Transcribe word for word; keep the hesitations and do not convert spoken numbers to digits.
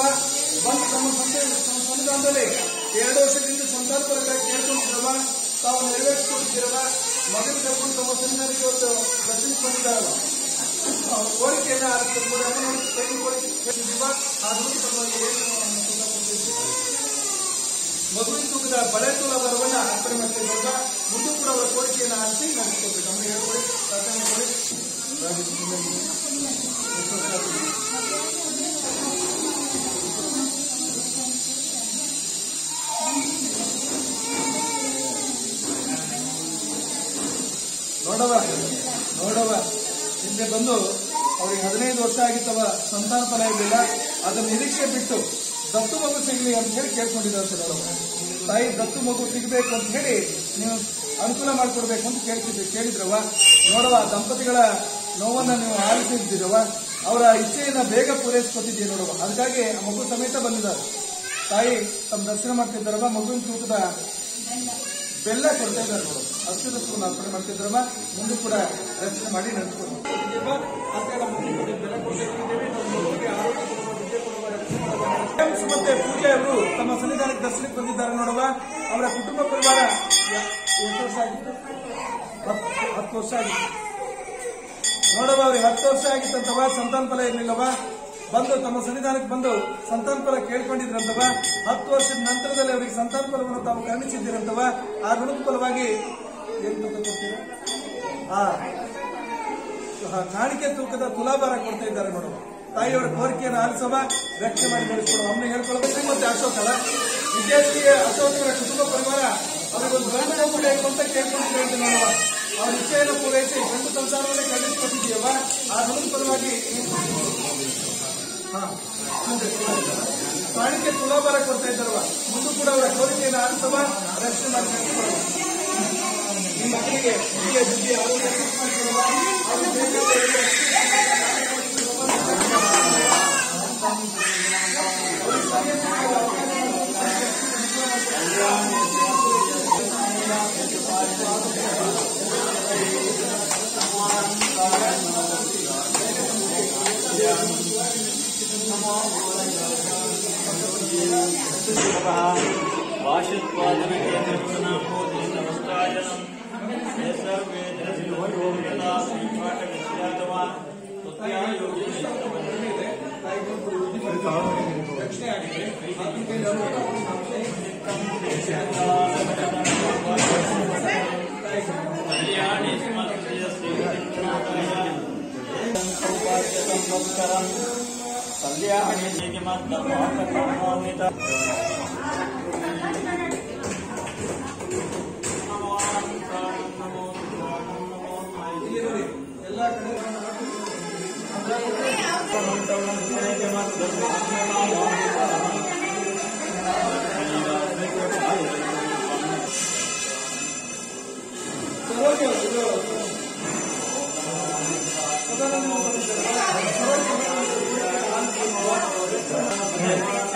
ಬಂದು ತಮ್ಮ ಸಂವಿಧಾನದಲ್ಲಿ ಎರಡು ವರ್ಷದಿಂದ ಸಂತಾನ ಪರಕ್ಕಾಗಿ ಕೇಳ್ಕೊಂಡಿದ್ರವ ತಾವು ನೆರವೇರಿಸಿಕೊಟ್ಟಿದ್ದೀರವ ಮಗನ ಕರ್ಕೊಂಡು ತಮ್ಮ ಸಂವಿಧಾನಕ್ಕೆ ಇವತ್ತು ರಚನೆ ಬಂದಿದ್ದಾರಲ್ಲ ಕೋರಿಕೆಯನ್ನ ತೆಗೆದುಕೊಂಡಿದ್ದೀವ ಆದರೂ ಪರವಾಗಿ ಮಗುವಿನ ತೂಕದ ಬಳೆ ತೂಲ ಬರವನ್ನ ಅರ್ಪಣೆ ಮಾಡ್ತಿದ್ದಾಗ ಮುಂದೂ ಕೂಡ ಅವರ ಕೋರಿಕೆಯನ್ನು ಆರಿಸಿ ನಡೆಸ್ಕೊಳ್ಬೇಕು ನಮಗೆ ಹೇಳ್ಕೊಡಿ ಪ್ರಾರ್ಥನೆ ಮಾಡಿ ನೋಡವ ನೋಡವ ಹಿಂದೆ ಬಂದು ಅವ್ರಿಗೆ ಹದಿನೈದು ವರ್ಷ ಆಗಿತ್ತವ ಸಂತಾನ ಫಲ ಇರಲಿಲ್ಲ ಅದನ್ನ ನಿರೀಕ್ಷೆ ಬಿಟ್ಟು ದತ್ತು ಮಗು ಸಿಗಲಿ ಅಂತ ಹೇಳಿ ಕೇಳ್ಕೊಂಡಿದ್ದಾರೆ ನೋಡವ ತಾಯಿ ದತ್ತು ಮಗು ಸಿಗಬೇಕು ಅಂತ ಹೇಳಿ ನೀವು ಅನುಕೂಲ ಮಾಡಿಕೊಡ್ಬೇಕು ಅಂತ ಕೇಳ್ತಿದ್ವಿ ಕೇಳಿದ್ರವ ನೋಡವ ದಂಪತಿಗಳ ನೋವನ್ನ ನೀವು ಆಲಿಸಿದ್ದೀರವ ಅವರ ಇಚ್ಛೆಯನ್ನ ಬೇಗ ಪೂರೈಸಿಕೊಟ್ಟಿದ್ದೀವಿ ನೋಡವ ಅದಕ್ಕಾಗಿ ಮಗು ಸಮೇತ ಬಂದಿದ್ದಾರೆ ತಾಯಿ ತಮ್ಮ ದರ್ಶನ ಮಾಡ್ತಿದ್ದಾರವ ಮಗುವಿನ ತೂಕದ ಬೆಲ್ಲ ಕೊಡ್ತಾ ಇದ್ದಾರೆ ನೋಡು ಅಷ್ಟು ಅರ್ಪಣೆ ಮಾಡ್ತಿದ್ರವ ಮುಂದೆ ಕೂಡ ರಚನೆ ಮಾಡಿ ನಡೆಸ್ಕೊಂಡು ಸುಮತೆ ಪೂಜೆ ಅವರು ತಮ್ಮ ಸನ್ನಿಧಾನಕ್ಕೆ ದರ್ಶನಕ್ಕೆ ಬಂದಿದ್ದಾರೆ ನೋಡುವ ಅವರ ಕುಟುಂಬ ಪರಿವಾರ ಎಷ್ಟು ವರ್ಷ ಆಗಿತ್ತು ಹತ್ತು ವರ್ಷ ಆಗಿತ್ತು ನೋಡುವ ಅವ್ರಿಗೆ ಹತ್ತು ವರ್ಷ ಆಗಿತ್ತಂತವ ಸಂತಾನ ಫಲ ಇರಲಿಲ್ಲವ ಬಂದು ತಮ್ಮ ಸನ್ನಿಧಾನಕ್ಕೆ ಬಂದು ಸಂತಾನ ಫಲ ಕೇಳ್ಕೊಂಡಿದ್ರಂತವ ಹತ್ತು ವರ್ಷದ ನಂತರದಲ್ಲಿ ಅವರಿಗೆ ಸಂತಾನ ಫಲವನ್ನು ತಾವು ಕರುಣಿಸಿದ್ದೀರಂತವ ಆ ಋಣದ ಫಲವಾಗಿ ಏನ್ ಕೊಡ್ತೀರ ಆ ಕಾಣಿಕೆ ತೂಕದ ತುಲಾಭಾರ ಕೊಡ್ತಾ ಇದ್ದಾರೆ ನೋಡುವ ತಾಯಿಯವರ ಕೋರಿಕೆಯನ್ನು ಆಲಿಸವ ವ್ಯಕ್ತ ಮಾಡಿ ನಡೆಸಿಕೊಡುವ ಒಮ್ಮೆ ಹೇಳ್ಕೊಳ್ಳೋದು ಮತ್ತೆ ಅಶೋಕ್ ಅಲ್ಲ ವಿದ್ಯಾರ್ಥಿ ಅಶೋಕರ ಕುಟುಂಬ ಪರಿವಾರ ಅವರಿಗೊಂದು ಗಂಡು ಮಗು ಅಂತ ಕೇಳ್ಕೊಂಡಿದ್ರೆ ಅಂತ ನೋಡುವ ಅವರ ಇಚ್ಛೆಯನ್ನು ಪೂರೈಸಿ ಗಂಡು ಸಂಸಾರವನ್ನೇ ಖಂಡಿಸಿಕೊಟ್ಟಿದ್ದೀಯವ ಆ ಋಣದ ಫಲವಾಗಿ ಕಾಣಿಕೆ ತುಲಾಭಾರ ಕೊಡ್ತಾ ಇದ್ದಾರವ ಮುಂದೂ ಕೂಡ ಅವರ ಕೋರಿಕೆಯನ್ನು ಆಲಿಸವ ರಕ್ಷಣೆ ಮಾಡಿ ನಡೆಸಿಕೊಳ್ಳುವ ಈ ಮಕ್ಕಳಿಗೆ ಹಿರಿಯ ಬುದ್ಧಿ ಆರೋಗ್ಯ ಎಲ್ಲ ಕಡೆ